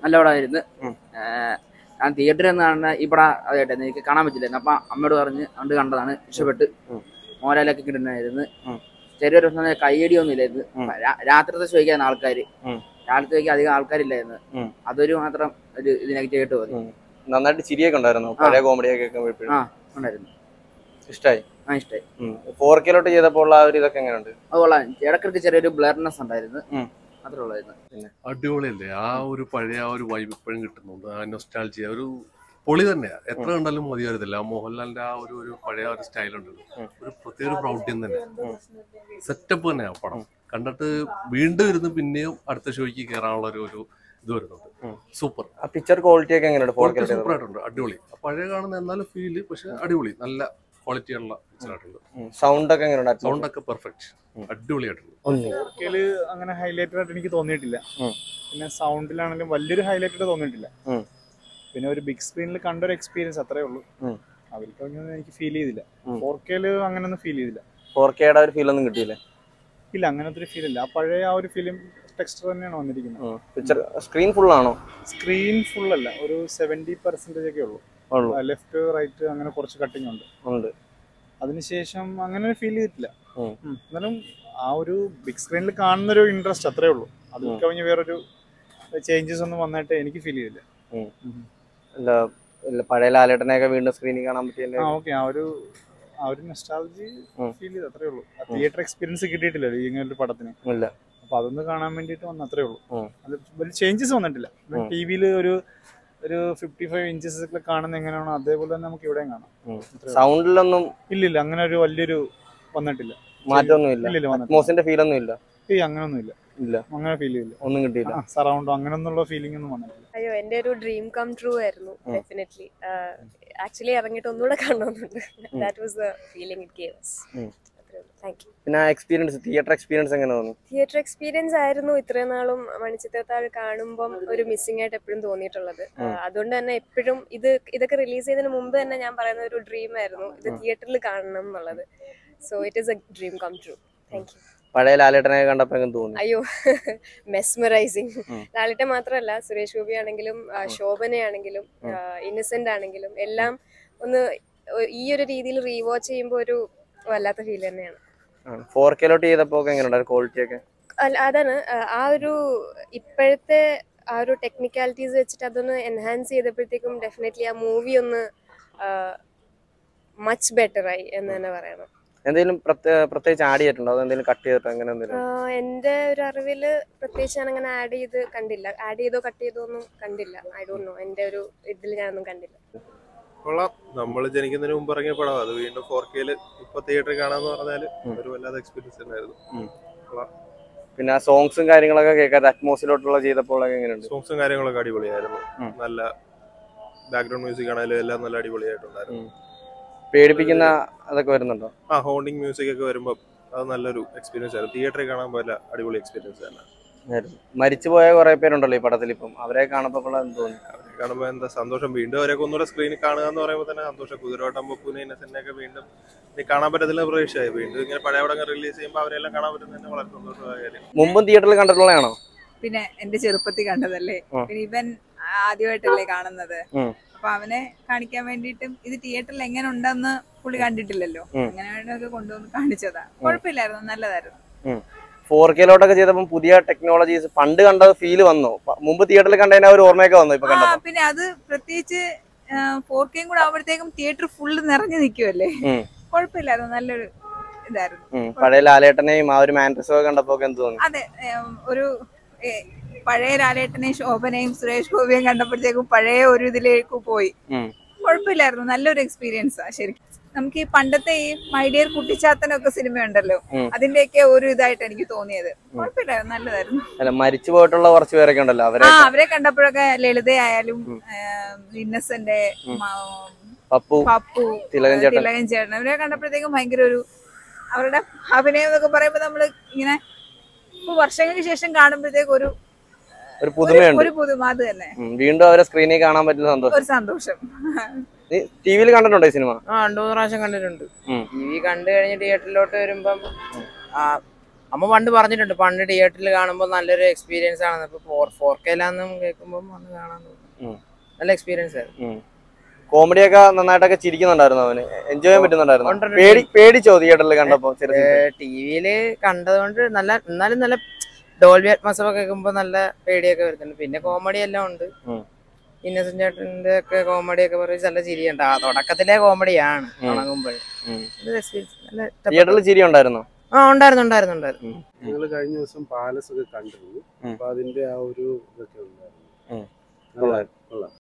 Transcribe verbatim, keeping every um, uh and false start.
നല്ല പടമായിരുന്നു. ഞാൻ തിയേറ്ററിൽ നിന്ന് കാണുന്ന ഈ പടം അതായിട്ട് എനിക്ക് കാണാൻ പറ്റില്ലായിരുന്നു. അപ്പം അമ്മയോട് പറഞ്ഞ് കണ്ട് കണ്ടതാണ്, ഇഷ്ടപ്പെട്ട്. മോഹൻലാലൊക്കെ കിട്ടുന്നായിരുന്നു. ചെറിയൊരു പ്രശ്നം കയ്യടിയൊന്നും ഇല്ലായിരുന്നു. രാത്രിത്തെ ചോദിക്കാൻ ആൾക്കാര് രാത്രി ചോദിക്കാൻ അധികം ആൾക്കാരില്ലായിരുന്നു. അതൊരു മാത്രം ഒരു ഇത് നെഗറ്റീവായിട്ട് തോന്നി. നന്നായിട്ട് ചിരിയൊക്കെ ഉണ്ടായിരുന്നു, പഴയ കോമഡിയൊക്കെ ഉണ്ടായിരുന്നു. ഇഷ്ടമായി? ആ ഇഷ്ടമായി. ഫോർ കെയിലോട്ട് ചെയ്തപ്പോൾ ആ ഒരു ഇതൊക്കെ എങ്ങനെയുണ്ട്? അത് കൊള്ളാം. ഇടയ്ക്കിടയ്ക്ക് ചെറിയൊരു ബ്ലർനെസ് ഉണ്ടായിരുന്നു, അത്രേ ഉള്ളായിരുന്നു. അടിപൊളിയല്ലേ, ആ ഒരു പഴയ ആ ഒരു വൈബ് ഇപ്പോഴും കിട്ടുന്നുണ്ട്. ആ നൊസ്റ്റാൾജിയ ഒരു പൊളി തന്നെയാ, എത്ര കണ്ടാലും മതിയായിരുന്നില്ല. ആ മോഹൻലാലിന്റെ ആ ഒരു ഒരു പഴയ ഒരു സ്റ്റൈലുണ്ടല്ലോ, ഒരു പ്രത്യേക പ്രൗഢ്യം തന്നെ, സെറ്റപ്പ് തന്നെയാ പടം. കണ്ടിട്ട് വീണ്ടും ഇരുന്ന് പിന്നെയും അടുത്ത ഷോയ്ക്ക് കയറാനുള്ള ഒരു ഒരു ഇത് വരുന്നുണ്ട്. സൂപ്പർ. പിക്ചർ ക്വാളിറ്റി ഒക്കെ എങ്ങനെയുണ്ട്? സൂപ്പർ ആയിട്ടുണ്ട്, അടിപൊളി. പഴയ കാണുന്ന എന്നാലും ഫീല്, പക്ഷെ അടിപൊളി, നല്ല ക്വാളിറ്റി ഉള്ള പിക്ചറായിട്ടുണ്ട്. സൗണ്ട് ഒക്കെ എങ്ങനെയുണ്ട്? സൗണ്ട് ഒക്കെ പെർഫെക്റ്റ്, അടിപൊളിയായിട്ടുണ്ട്. അങ്ങനെ ഹൈലൈറ്റഡ് ആയിട്ട് എനിക്ക് തോന്നിയിട്ടില്ല. പിന്നെ സൗണ്ടിലാണെങ്കിലും വലിയൊരു ഹൈലൈറ്റഡ് തോന്നിയിട്ടില്ല. പിന്നെ ഒരു ബിഗ് സ്ക്രീനിൽ കണ്ടൊരു എക്സ്പീരിയൻസ് അത്രേ ഉള്ളൂ. അവർക്ക് എനിക്ക് ഫീൽ ചെയ്തില്ല. ഫോർ കെയില് അങ്ങനൊന്നും ഫീൽ ചെയ്തില്ല. ഫോർ കെയുടെ ഒരു ഫീൽ ഒന്നും കിട്ടിയില്ല? ഇല്ല, അങ്ങനത്തെ ഒരു ഫീൽ ഇല്ല. ആ പഴയ ആ ഒരു ഫിലിം ടെക്സ്ചർ തന്നെയാണ് വന്നിരിക്കുന്നത്. പിക്ചർ സ്ക്രീൻ ഫുൾ ആണോ? സ്ക്രീൻ ഫുൾ അല്ല, ഒരു സെവന്റി പെർസെന്റേജ് ഒക്കെ ഉള്ളൂ. ലെഫ്റ്റ് റൈറ്റ് അങ്ങനെ കുറച്ച് കട്ടിങ് ഉണ്ട്. അതിനുശേഷം അങ്ങനെ ഫീൽ ചെയ്തിട്ടില്ല. എന്നാലും ആ ഒരു ബിഗ് സ്ക്രീനിൽ കാണുന്നൊരു ഇൻട്രസ്റ്റ് അത്രേ ഉള്ളൂ. അതിൽ കവിഞ്ഞ് വേറൊരു ചേഞ്ചസ് ഒന്നും വന്നിട്ട് എനിക്ക് ഫീൽ ചെയ്തില്ല. പഴയ ലാലേട്ടനെയൊക്കെ വീണ്ടും സ്ക്രീനിൽ കാണാൻ പറ്റിയല്ലേ? ആ ഓക്കെ, ആ ഒരു ആ ഒരു നൊസ്റ്റാൾജി ഫീൽ ചെയ്ത് അത്രേ ഉള്ളൂ. തിയേറ്റർ എക്സ്പീരിയൻസ് കിട്ടിയിട്ടില്ലല്ലോ ഇങ്ങനെ ഒരു പടത്തിന്. അപ്പൊ അതൊന്ന് കാണാൻ വേണ്ടിട്ട് വന്ന അത്രേ ഉള്ളൂ. അത് വലിയ ചേഞ്ചസ് വന്നിട്ടില്ല. ടി വിയിൽ ഒരു ഒരു ഫിഫ്റ്റി ഫൈവ് ഇഞ്ചസ് ഒക്കെ കാണുന്ന എങ്ങനെയാണോ അതേപോലെ തന്നെ നമുക്ക് ഇവിടെയും കാണാം. സൗണ്ടിലൊന്നും ഇല്ലില്ല, അങ്ങനെ ഒരു വലിയൊരു വന്നിട്ടില്ല, മാറ്റമൊന്നുമില്ല. ഫീൽ ഒന്നും ഇല്ല? ഏയ് അങ്ങനൊന്നും ഇല്ല, ഇല്ല അങ്ങനെ ഫീൽ ചെയ്യില്ല, ഒന്നും കിട്ടിയില്ല. സറൗണ്ടോ അങ്ങനൊന്നുള്ള ഫീലിംഗ് ഒന്നും വന്നിട്ടില്ല. അയ്യോ, എന്റെ ഒരു ഡ്രീം കം ട്രൂ ആയിരുന്നു ഡെഫിനറ്റ്ലി. ആക്ച്വലി ഇറങ്ങിയിട്ട് ഒന്നുകൂടെ കാണണമെന്നുണ്ട്. That was the feeling it gave us. പിന്നെ എക്സ്പീരിയൻസ്, തിയേറ്റർ എക്സ്പീരിയൻസ് എങ്ങനെ തോന്നി? തിയേറ്റർ എക്സ്പീരിയൻസ് ആയിരുന്നു ഇത്രയും നാളും മണിച്ചിത്രത്താഴ് കാണുമ്പം ഒരു മിസ്സിംഗ് ആയിട്ട് എപ്പോഴും തോന്നിയിട്ടുള്ളത്. അതുകൊണ്ട് തന്നെ എപ്പോഴും ഇത് ഇതൊക്കെ റിലീസ് ചെയ്തതിന് മുമ്പ് തന്നെ ഞാൻ പറയുന്ന ഒരു ഡ്രീം ആയിരുന്നു ഇത് തിയേറ്ററിൽ കാണണം എന്നുള്ളത്. So it is a dream come true. Thank you. പഴയ ലാലേട്ടനെ കണ്ടപ്പോ തോന്നി? അയ്യോ, മെസ്മറൈസിങ്. ലാലേട്ടൻ മാത്രമല്ല, സുരേഷ് ഗോപി ആണെങ്കിലും ശോഭനയാണെങ്കിലും ഇന്നസെന്റ് ആണെങ്കിലും എല്ലാം ഒന്ന് ഈ ഒരു രീതിയിൽ റീവാച്ച് ചെയ്യുമ്പോൾ ഒരു വല്ലാത്ത ഫീൽ തന്നെയാണ്. ഫോർ കെയിലോട്ട് ചെയ്തപ്പോ ക്വാളിറ്റി ഒക്കെ അതാണ് ആ ഒരു ഇപ്പോഴത്തെ ആ ഒരു ടെക്നിക്കാലിറ്റീസ് വെച്ചിട്ട് അതൊന്ന് എൻഹാൻസ് ചെയ്തപ്പോഴത്തേക്കും ഡെഫിനറ്റ്ലി ആ മൂവി ഒന്ന് മച്ച് ബെറ്റർ ആയി എന്ന് തന്നെ പറയണം. എന്തെങ്കിലും പ്രത്യേകിച്ച് ആഡ് ചെയ്തിട്ടുണ്ടോ? അതെന്തെങ്കിലും കട്ട് ചെയ്തിട്ടോ അങ്ങനെ എന്തെങ്കിലും? എന്റെ ഒരു അറിവില് പ്രത്യേകിച്ച് ഞാൻ അങ്ങനെ ആഡ് ചെയ്ത് കണ്ടില്ല. ആഡ് ചെയ്തോ കട്ട് ചെയ്തോ ഒന്നും കണ്ടില്ല. ഐ ഡോണ്ട് നോ, എന്റെ ഒരു ഇതിൽ ഞാനൊന്നും കണ്ടില്ല. കൊള്ളാം. നമ്മൾ ജനിക്കുന്നതിന് മുമ്പ് ഇറങ്ങിയ പടം അത് വീണ്ടും ഫോർ കെയില് ഇപ്പൊ തിയേറ്ററിൽ കാണാന്ന് പറഞ്ഞാല് ഒരു വല്ലാത്ത എക്സ്പീരിയൻസ് ഉണ്ടായിരുന്നു. പിന്നെ സോങ്സും കാര്യങ്ങളൊക്കെ കേൾക്കാതെ അറ്റ്മോസ്ഫിയറിലോട്ടുള്ള ചെയ്തപ്പോൾ എങ്ങനെയുണ്ട്? സോങ്സും കാര്യങ്ങളൊക്കെ അടിപൊളിയായിരുന്നു. നല്ല ബാക്ക്ഗ്രൗണ്ട് മ്യൂസിക് ആണെങ്കിലും എല്ലാം നല്ല അടിപൊളിയായിട്ടുണ്ടായിരുന്നു. പേടിപ്പിക്കുന്ന അതൊക്കെ വരുന്നുണ്ടോ? ആ ഹോണ്ടിങ് മ്യൂസിക് ഒക്കെ വരുമ്പോൾ അത് നല്ലൊരു എക്സ്പീരിയൻസ് ആയിരുന്നു. തിയേറ്ററിൽ കാണാൻ പോലെ അടിപൊളി എക്സ്പീരിയൻസ് തന്നെ. മരിച്ചുപോയ കുറെ പേരുണ്ടല്ലോ ഈ പടത്തിൽ, ഇപ്പം അവരെ കാണുമ്പോൾ തോന്നി? അവരെ കാണുമ്പോൾ എന്താ സന്തോഷം, വീണ്ടും അവരെയൊക്കെ ഒന്നുകൂടെ സ്ക്രീനിൽ കാണുക എന്ന് പറയുമ്പോൾ തന്നെ സന്തോഷം. കുതിരവട്ടം പപ്പുനെ ഇന്നസെന്റൊക്കെ വീണ്ടും ഈ കാണാൻ പറ്റത്തില്ല പ്രതീക്ഷയായി. വീണ്ടും ഇങ്ങനെ പഴയ പടങ്ങൾ റിലീസ് ചെയ്യുമ്പോൾ അവരെല്ലാം കാണാൻ പറ്റുന്നത് വളരെ സന്തോഷമായ കാര്യം. മുമ്പും തിയേറ്ററിൽ കണ്ടിട്ടുള്ളതാണോ? പിന്നെ എന്റെ ചെറുപ്പത്തിൽ കണ്ടതല്ലേ, പിന്നെ ഇവൻ ആദ്യമായിട്ടല്ലേ കാണുന്നത്. അപ്പൊ അവനെ കാണിക്കാൻ വേണ്ടിയിട്ടും ഇത് തിയേറ്ററിൽ എങ്ങനെ ഉണ്ടെന്ന് പുള്ളി കണ്ടിട്ടില്ലല്ലോ, അങ്ങനെ വേണ്ടൊക്കെ കൊണ്ടുവന്ന് കാണിച്ചതാ. കുഴപ്പമില്ലായിരുന്നു, നല്ലതായിരുന്നു. ഫോർ കെയിലോട്ടൊക്കെ ചെയ്തപ്പോൾ പുതിയ ടെക്നോളജീസ് പണ്ട് കണ്ട ഫീല് വന്നു? മുമ്പ് തിയേറ്ററിൽ കണ്ടതിന് ഒരു ഓർമ്മയൊക്കെ വന്നു ഇപ്പൊ? പിന്നെ അത് പ്രത്യേകിച്ച് ഫോർ കെയും കൂടെ ആവുമ്പോഴത്തേക്കും തിയേറ്റർ ഫുള്ള് നിറഞ്ഞു നിൽക്കുമല്ലേ, കുഴപ്പമില്ലായിരുന്നു, നല്ലൊരു ഇതായിരുന്നു. പഴയ ലാലേട്ടനെയും ആ ഒരു മാൻട്രസും ഒക്കെ കണ്ടപ്പോ എന്ത് തോന്നി? അതെ, ഒരു പഴയ ലാലേട്ടനെയും ശോഭനയും സുരേഷ് ഗോപിയും കണ്ടപ്പോഴത്തേക്കും പഴയ ഒരു ഇതിലേക്ക് പോയി. കുഴപ്പമില്ലായിരുന്നു, നല്ലൊരു എക്സ്പീരിയൻസാ ശരിക്കും. നമുക്ക് ഈ പണ്ടത്തെ ഈ മൈഡിയർ കുട്ടിച്ചാത്തനൊക്കെ സിനിമ ഉണ്ടല്ലോ, അതിന്റെയൊക്കെ ഒരു ഇതായിട്ട് എനിക്ക് തോന്നിയത്. കുഴപ്പമില്ലായിരുന്നു, നല്ലതായിരുന്നു. അല്ല, മരിച്ചു പോയിട്ടുള്ള കുറച്ച് പേരൊക്കെ ഉണ്ടല്ലോ, ആ അവരെ കണ്ടപ്പോഴൊക്കെ ലളിതയായാലും ഇന്നസെന്റ്, പപ്പു പപ്പു തിലകൻ ചേട്ടൻ, അവരെ കണ്ടപ്പോഴത്തേക്കും ഭയങ്കര ഒരു അവരുടെ അഭിനയം എന്നൊക്കെ പറയുമ്പോ നമ്മള് ഇങ്ങനെ ഇപ്പൊ വർഷങ്ങൾക്ക് ശേഷം കാണുമ്പോഴത്തേക്കും ഒരു ഒരു പുതുമയുണ്ട്, ഒരു പുതുമ. അത് തന്നെ, വീണ്ടും അവരെ സ്ക്രീനിൽ കാണാൻ പറ്റുന്ന സന്തോഷം, ഒരു സന്തോഷം. ടിവിയിൽ കണ്ടിട്ടുണ്ടോ ഈ സിനിമ? ആ രണ്ടു മൂന്ന് പ്രാവശ്യം കണ്ടിട്ടുണ്ട്. ടി വി കണ്ടു കഴിഞ്ഞ് തിയേറ്ററിലോട്ട് വരുമ്പം അമ്മ പണ്ട് പറഞ്ഞിട്ടുണ്ട് പണ്ട് തിയേറ്ററിൽ കാണുമ്പോൾ നല്ലൊരു എക്സ്പീരിയൻസ് ആണ്. ഇപ്പൊ ഫോർ ഫോർ കെയിലാന്നും കേൾക്കുമ്പോൾ വന്ന് കാണാൻ തോന്നുന്നു. നല്ല എക്സ്പീരിയൻസ് ആയിരുന്നു. കോമഡി ഒക്കെ നന്നായിട്ടൊക്കെ ചിരിക്കുന്നുണ്ടായിരുന്നു, അവന് എൻജോയ് ചെയ്യാൻ പറ്റുന്നുണ്ടായിരുന്നു. പേടി പേടിച്ചോ തിയേറ്ററിൽ കണ്ടപ്പോ? ടിവിയില് കണ്ടതുകൊണ്ട് നല്ല, എന്നാലും നല്ല ഡോൾബി അറ്റ്മോസ്ഫിയർ ഒക്കെ കേൾക്കുമ്പോൾ നല്ല പേടിയൊക്കെ വരുന്നുണ്ട്. പിന്നെ കോമഡി എല്ലാം ഉണ്ട്. ഇന്നസെന്റ് ചേട്ടന്റെ ഒക്കെ കോമഡി ഒക്കെ പറഞ്ഞ് നല്ല ചിരിയുണ്ട്. ആ തുടക്കത്തിലെ കോമഡിയാണ് തുടങ്ങുമ്പോൾ. തിയേറ്ററിൽ ചിരി ഉണ്ടായിരുന്നോ? ആ ഉണ്ടായിരുന്നു ഉണ്ടായിരുന്നു ഉണ്ടായിരുന്നു. ഞങ്ങൾ കഴിഞ്ഞ ദിവസം പാലസ് ഒക്കെ കണ്ടിരുന്നു. അപ്പൊ അതിന്റെ ആ ഒരു ഇതൊക്കെ ഉണ്ടായിരുന്നു.